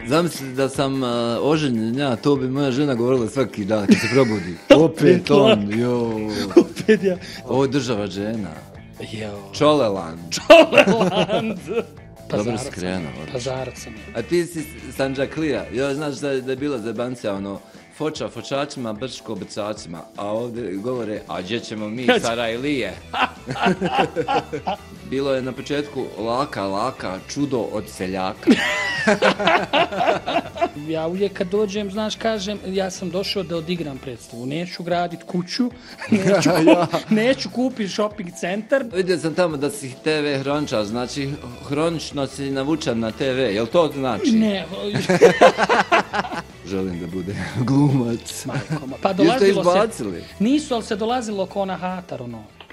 Zamisli da sam oženjen, ja, to bi moja žena govorila svaki dan kad se probudi. Opet on, jo. Opet ja. Ovo je država žena. Jo. Čoleland. Čoleland. Dobro si krenuo. Pazarac sam. A ti si Sanđaklija. Jo, znaš da je bila zebancija, ono, foča fočačima, brčko brčačima. A ovdje govore, a gdje ćemo mi, Sarajlije? Bilo je na početku laka, čudo od seljaka. Ja uvijek kad dođem, znaš, kažem, ja sam došao da odigram predstavu. Neću gradit kuću, neću kupiti shopping centar. Vidio sam tamo da si TV hrončar, znači hronično si navučen na TV, jel to znači? Ne. Želim da bude glumac. Pa Jeste dolazilo izbacili? se... Nisu, ali se dolazilo ko na Hatar, ono.